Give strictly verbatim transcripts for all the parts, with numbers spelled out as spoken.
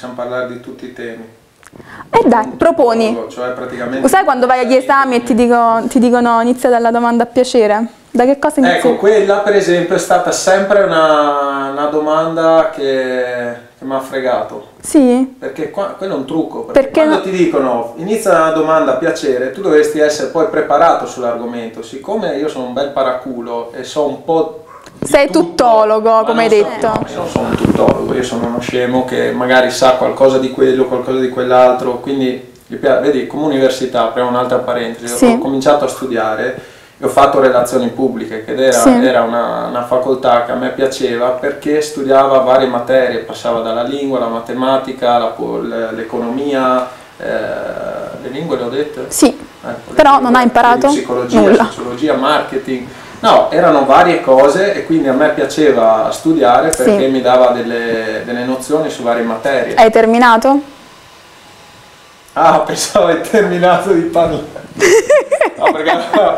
possiamo parlare di tutti i temi. E eh dai, proponi. Cioè praticamente sai quando vai agli esami e ti, dico, ti dicono inizia dalla domanda a piacere? Da che cosa inizi? Ecco, quella per esempio è stata sempre una, una domanda che, che mi ha fregato. Sì? Perché qua, quello è un trucco. Perché, perché quando no... ti dicono inizia da una domanda a piacere, tu dovresti essere poi preparato sull'argomento. Siccome io sono un bel paraculo e so un po'... Sei tutto, tuttologo, come hai so, detto. No, io non sono un tuttologo, io sono uno scemo che magari sa qualcosa di quello, qualcosa di quell'altro, quindi vedi, come università, apriamo un'altra parentesi, sì. Ho cominciato a studiare e ho fatto relazioni pubbliche, che era, sì. era una, una facoltà che a me piaceva perché studiava varie materie, passava dalla lingua, la matematica, l'economia, eh, le lingue le ho dette? Sì, ecco, però lingue, non hai imparato psicologia, nulla. sociologia, marketing. No, erano varie cose e quindi a me piaceva studiare perché sì. mi dava delle, delle nozioni su varie materie. Hai terminato? Ah, pensavo hai terminato di parlare. No, perché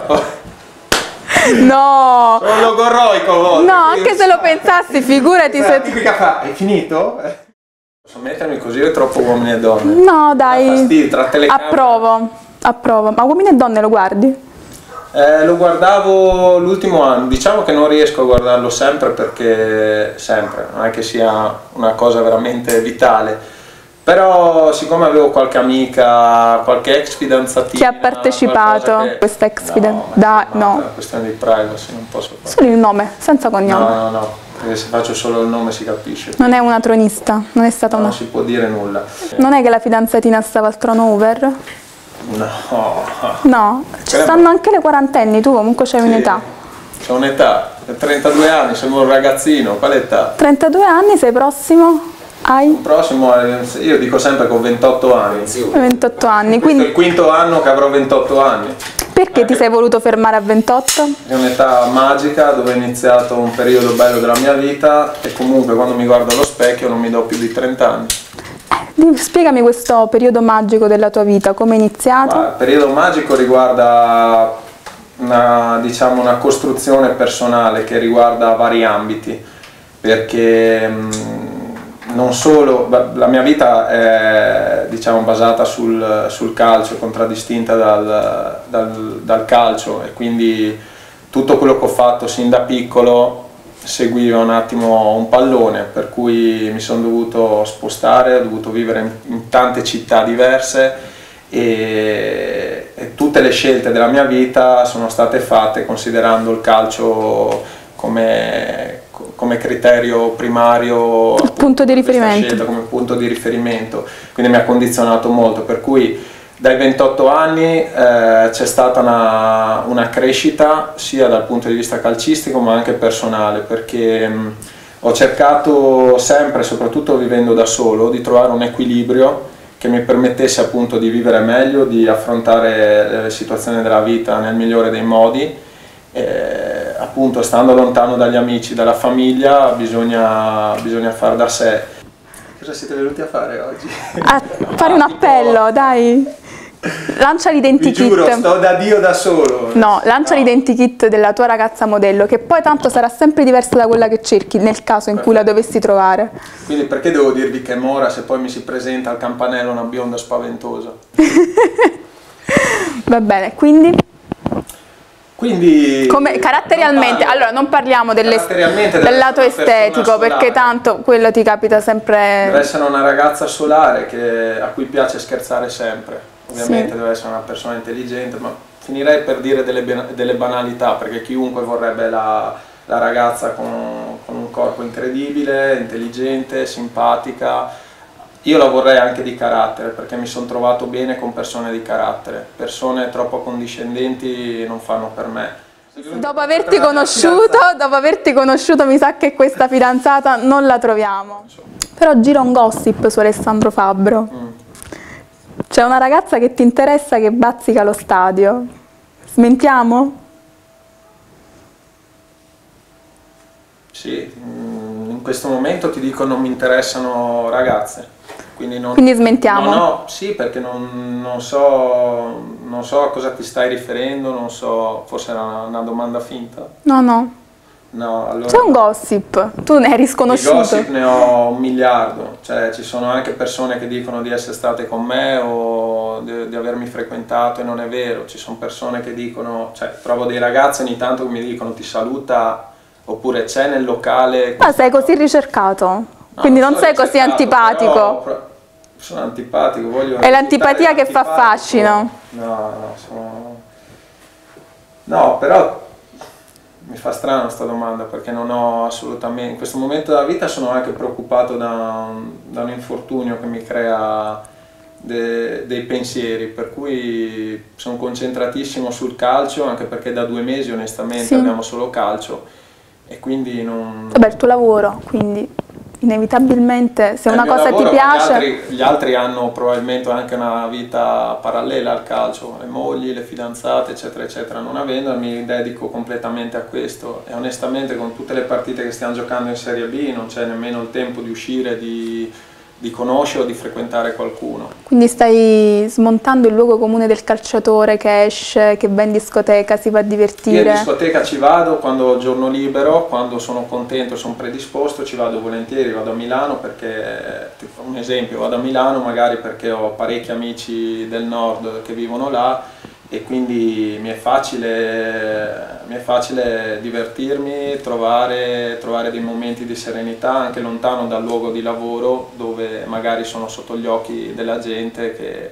no! Sono logorroico volte. No, anche se lo pensassi, figurati se... Fa, hai finito? Posso mettermi così o è troppo uomini e donne? No, dai, fastidio, tra telecamere. approvo, approvo. Ma uomini e donne lo guardi? Eh, lo guardavo l'ultimo anno, diciamo che non riesco a guardarlo sempre perché sempre, non è che sia una cosa veramente vitale, però siccome avevo qualche amica, qualche ex fidanzatina che ha partecipato a questa ex fidanzatina, no, no, è una questione di privacy, non posso fare. Solo il nome, senza cognome. No, no, no, perché se faccio solo il nome si capisce. Non è una tronista, non è stata no, una... non si può dire nulla. Non è che la fidanzatina stava al trono over? No. No, ci stanno anche le quarantenni, tu comunque c'hai sì, un'età. C'ho un'età, trentadue anni, sono un ragazzino, qual età? trentadue anni, sei prossimo? Hai? Il prossimo, io dico sempre che ho ventotto anni. ventotto anni, quindi... Questo è il quinto anno che avrò ventotto anni. Perché ti sei voluto fermare a ventotto? È un'età magica dove è iniziato un periodo bello della mia vita e comunque quando mi guardo allo specchio non mi do più di trenta anni. Spiegami questo periodo magico della tua vita, come è iniziato? Ma il periodo magico riguarda una, diciamo, una costruzione personale che riguarda vari ambiti, perché mh, non solo, la mia vita è diciamo, basata sul, sul calcio, contraddistinta dal, dal, dal calcio e quindi tutto quello che ho fatto sin da piccolo seguiva un attimo un pallone, per cui mi sono dovuto spostare, ho dovuto vivere in, in tante città diverse e, e tutte le scelte della mia vita sono state fatte considerando il calcio come, come criterio primario, il punto di riferimento. Scelta, come punto di riferimento, quindi mi ha condizionato molto, per cui dai ventotto anni eh, c'è stata una, una crescita sia dal punto di vista calcistico ma anche personale, perché mh, ho cercato sempre, soprattutto vivendo da solo, di trovare un equilibrio che mi permettesse appunto di vivere meglio, di affrontare le situazioni della vita nel migliore dei modi. Eh, appunto stando lontano dagli amici, dalla famiglia, bisogna, bisogna far da sé. Cosa siete venuti a fare oggi? A fare un appello, dai! Lancia l'identikit. Vi giuro, sto da Dio da solo. No, lancia no. l'identikit della tua ragazza modello, che poi tanto sarà sempre diversa da quella che cerchi nel caso in Perfetto. cui la dovessi trovare. Quindi perché devo dirvi che è mora se poi mi si presenta al campanello una bionda spaventosa? Va bene, quindi... Quindi come caratterialmente, parlo, allora non parliamo delle, del lato estetico perché tanto quello ti capita sempre. Deve essere una ragazza solare che, a cui piace scherzare sempre, ovviamente sì. deve essere una persona intelligente, ma finirei per dire delle, delle banalità perché chiunque vorrebbe la, la ragazza con, con un corpo incredibile, intelligente, simpatica. Io la vorrei anche di carattere perché mi sono trovato bene con persone di carattere, persone troppo condiscendenti non fanno per me. Dopo averti conosciuto, dopo averti conosciuto mi sa che questa fidanzata non la troviamo. Però gira un gossip su Alessandro Fabbro. Mm. C'è una ragazza che ti interessa che bazzica allo stadio. Smentiamo? Sì, in questo momento ti dico non mi interessano ragazze. Quindi, non, Quindi smentiamo? No, no, sì, perché non, non, so, non so a cosa ti stai riferendo, non so, forse era una, una domanda finta. No, no. No, allora... C'è un gossip, tu ne eri sconosciuto. Di gossip ne ho un miliardo, cioè ci sono anche persone che dicono di essere state con me o di, di avermi frequentato e non è vero, ci sono persone che dicono, cioè trovo dei ragazzi ogni tanto che mi dicono ti saluta oppure c'è nel locale... Ma sei così ricercato, no, quindi non, non sei così antipatico. Però, sono antipatico, voglio... È l'antipatia che fa fascino. No, no, sono... No, però... Mi fa strano questa domanda perché non ho assolutamente, in questo momento della vita sono anche preoccupato da, da un infortunio che mi crea de, dei pensieri, per cui sono concentratissimo sul calcio, anche perché da due mesi onestamente sì. abbiamo solo calcio e quindi non... Vabbè, il tuo lavoro, quindi inevitabilmente se È una cosa lavoro, ti piace... Gli altri, gli altri hanno probabilmente anche una vita parallela al calcio, le mogli, le fidanzate eccetera eccetera, non avendo mi dedico completamente a questo e onestamente con tutte le partite che stiamo giocando in Serie B non c'è nemmeno il tempo di uscire, di, di conoscere o di frequentare qualcuno. Quindi stai smontando il luogo comune del calciatore che esce, che va in discoteca, si va a divertire? Io in discoteca ci vado quando ho giorno libero, quando sono contento, sono predisposto, ci vado volentieri, vado a Milano perché, tipo, un esempio, vado a Milano magari perché ho parecchi amici del nord che vivono là e quindi mi è facile, mi è facile divertirmi, trovare, trovare dei momenti di serenità anche lontano dal luogo di lavoro dove magari sono sotto gli occhi della gente che,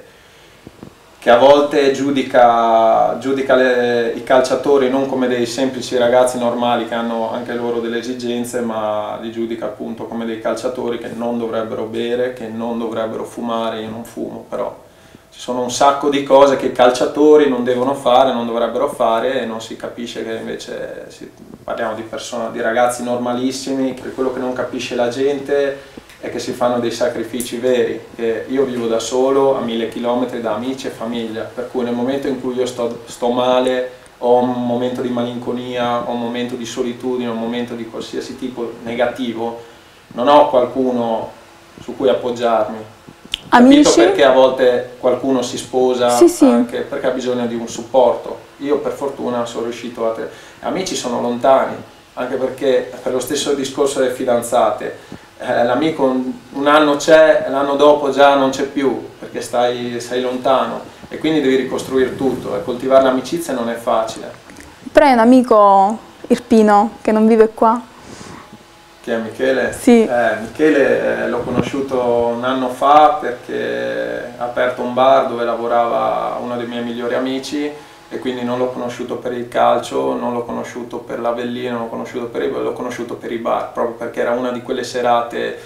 che a volte giudica, giudica le, i calciatori non come dei semplici ragazzi normali che hanno anche loro delle esigenze, ma li giudica appunto come dei calciatori che non dovrebbero bere, che non dovrebbero fumare, io non fumo però. Ci sono un sacco di cose che i calciatori non devono fare, non dovrebbero fare e non si capisce che invece si, parliamo di persone, di ragazzi normalissimi, che quello che non capisce la gente è che si fanno dei sacrifici veri. E io vivo da solo a mille chilometri da amici e famiglia, per cui nel momento in cui io sto, sto male, ho un momento di malinconia, ho un momento di solitudine, un momento di qualsiasi tipo negativo, non ho qualcuno su cui appoggiarmi. Capito perché a volte qualcuno si sposa sì, sì. anche perché ha bisogno di un supporto. Io per fortuna sono riuscito a... Te... Amici sono lontani, anche perché per lo stesso discorso delle fidanzate, eh, l'amico un, un anno c'è, l'anno dopo già non c'è più, perché stai, sei lontano e quindi devi ricostruire tutto e coltivare l'amicizia non è facile. Però è un amico irpino che non vive qua? Chi è Michele? Sì. Eh, Michele eh, l'ho conosciuto un anno fa perché ha aperto un bar dove lavorava uno dei miei migliori amici e quindi non l'ho conosciuto per il calcio, non l'ho conosciuto per l'Avellino, non l'ho conosciuto per i, l'ho conosciuto per i bar, proprio perché era una di quelle serate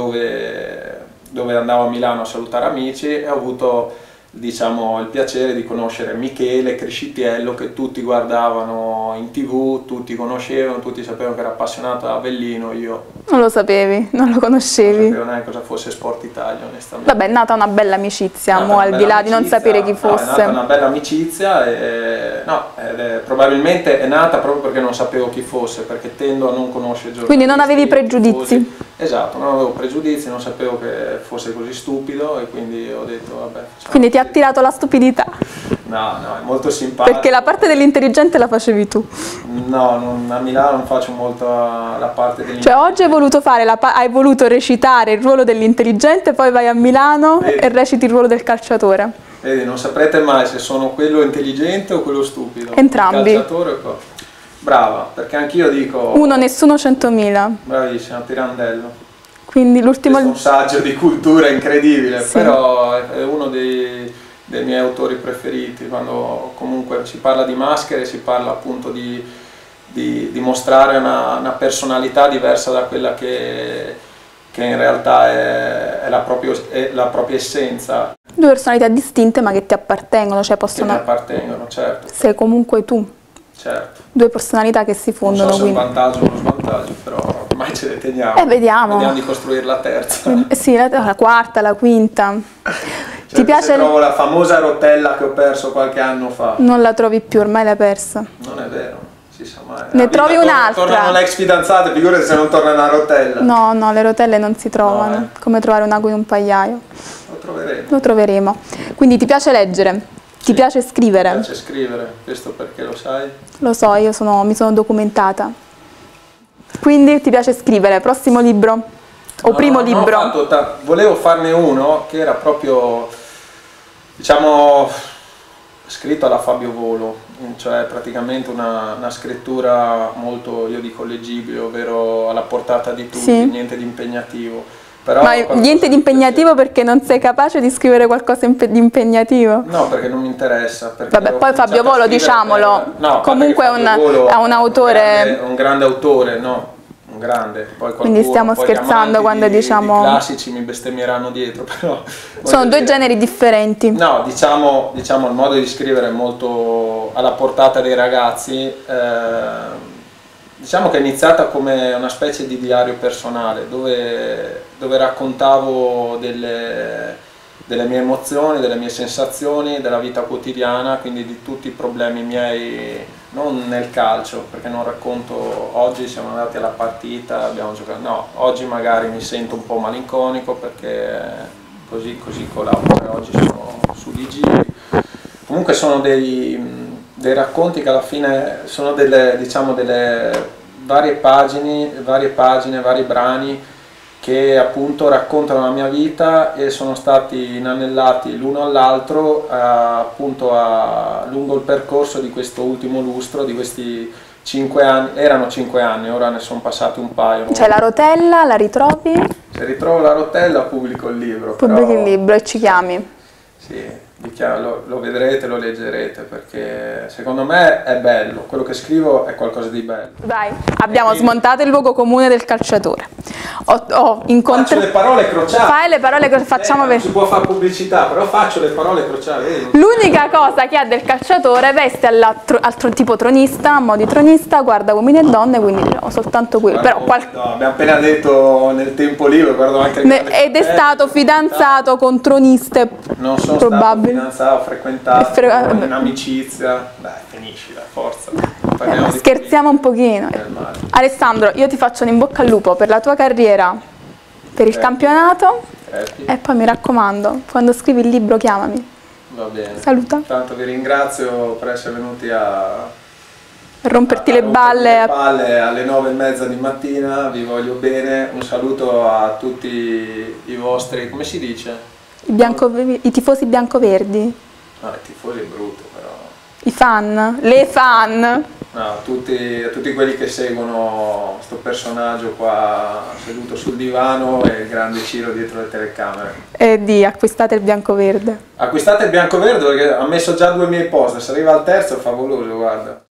dove, dove andavo a Milano a salutare amici e ho avuto diciamo il piacere di conoscere Michele Criscitiello che tutti guardavano in tv, tutti conoscevano, tutti sapevano che era appassionato ad Avellino, io non lo sapevi, non lo conoscevi. Non sapevo neanche cosa fosse Sport Italia onestamente. Vabbè, è nata una bella amicizia, mo al di là di non sapere chi fosse. No, è nata una bella amicizia e no, ed è, probabilmente è nata proprio perché non sapevo chi fosse, perché tendo a non conoscere giornalisti. Quindi non avevi pregiudizi? Esatto, non avevo pregiudizi, non sapevo che fosse così stupido e quindi ho detto vabbè. Quindi ti ha attirato la stupidità? No, no, è molto simpatico. Perché la parte dell'intelligente la facevi tu? No, non, a Milano non faccio molto la parte dell'intelligente. Cioè oggi hai voluto, fare la, hai voluto recitare il ruolo dell'intelligente, poi vai a Milano Vedi. e reciti il ruolo del calciatore. Vedi, non saprete mai se sono quello intelligente o quello stupido. Entrambi. Il calciatore o cosa. Brava, perché anch'io dico... Uno, nessuno, centomila. Bravissima, Pirandello. Quindi l'ultimo... È un saggio di cultura incredibile, sì. Però è uno dei, dei miei autori preferiti, quando comunque si parla di maschere, si parla appunto di, di, di mostrare una, una personalità diversa da quella che, che in realtà è, è, la propria, è la propria essenza. Due personalità distinte ma che ti appartengono, cioè possono... Che mi appartengono, certo. Sei comunque tu. Certo. Due personalità che si fondono. Non so se è un quindi. vantaggio o uno svantaggio, però ormai ce le teniamo. Eh, vediamo. Vediamo di costruire la terza. Eh, sì, la, la quarta, la quinta. Cioè, Ti piace? Trovo la famosa rotella che ho perso qualche anno fa. Non la trovi più, ormai l'hai persa. Non è vero, si sa mai. Ne trovi un'altra. Tornano le ex fidanzate, figurati se non torna una rotella. No, no, le rotelle non si trovano. No, eh. Come trovare un ago in un pagliaio. Lo troveremo. Lo troveremo. Quindi ti piace leggere? Ti sì, piace scrivere? Mi piace scrivere, questo perché lo sai? Lo so, io sono, mi sono documentata. Quindi ti piace scrivere? Prossimo libro? O no, primo no, libro? ho fatto ta- volevo farne uno che era proprio, diciamo, scritto alla Fabio Volo, cioè praticamente una, una scrittura molto, io dico, leggibile, ovvero alla portata di tutti, Sì. niente di impegnativo. Però Ma niente di impegnativo perché non sei capace di scrivere qualcosa impe- di impegnativo? No, perché non mi interessa. Vabbè, poi Fabio Volo, diciamolo, per... no, comunque è un, Volo è un autore... Un grande, un grande autore, no? Un grande. Poi qualcuno, Quindi stiamo poi scherzando quando di, diciamo... I classici mi bestemmieranno dietro, però... Sono due dire... generi differenti. No, diciamo, diciamo il modo di scrivere è molto alla portata dei ragazzi. Eh, diciamo che è iniziata come una specie di diario personale, dove, dove raccontavo delle, delle mie emozioni, delle mie sensazioni, della vita quotidiana, quindi di tutti i problemi miei, non nel calcio, perché non racconto oggi siamo andati alla partita, abbiamo giocato, no, oggi magari mi sento un po' malinconico perché così, così con l'auto oggi sono sugli giri. Comunque sono dei... dei racconti che alla fine sono delle, diciamo, delle varie pagine, varie pagine, vari brani che appunto raccontano la mia vita e sono stati inanellati l'uno all'altro appunto a, lungo il percorso di questo ultimo lustro, di questi cinque anni, erano cinque anni, ora ne sono passati un paio. C'è la rotella, la ritrovi? Se ritrovo la rotella pubblico il libro. Pubblichi però... il libro e ci chiami. Sì. Lo, lo vedrete, lo leggerete, perché secondo me è bello, quello che scrivo è qualcosa di bello. Dai, abbiamo quindi... smontato il luogo comune del calciatore. Ho, ho incontrato... Faccio le parole crociate. Fai le parole crociate, facciamo eh, per... Non si può fare pubblicità, però faccio le parole crociate. L'unica cosa che ha del calciatore, veste all'altro, altro tipo tronista, a mo' di tronista, guarda uomini e donne, quindi diciamo soltanto quello. Però qual... no, abbiamo appena detto nel tempo libero, guardo anche ne, Ed è stato fidanzato con troniste, non sono probabile. Stato fidanzato, ho frequentato, Fre... in amicizia, dai finisci la forza. Eh, scherziamo un pochino. Alessandro, io ti faccio un in bocca al lupo per la tua carriera, per il eh. campionato eh. e poi mi raccomando, quando scrivi il libro chiamami. Va bene. Saluta. Tanto vi ringrazio per essere venuti a romperti a, le a balle. le palle alle nove e mezza di mattina, vi voglio bene, un saluto a tutti i vostri, come si dice? I, bianco, i tifosi biancoverdi. No, i tifosi è brutto però. I fan, le fan. No, a tutti, a tutti quelli che seguono questo personaggio qua seduto sul divano e il grande Ciro dietro le telecamere. E di acquistate il biancoverde. Acquistate il biancoverde perché ha messo già due miei post, se arriva al terzo è favoloso, guarda.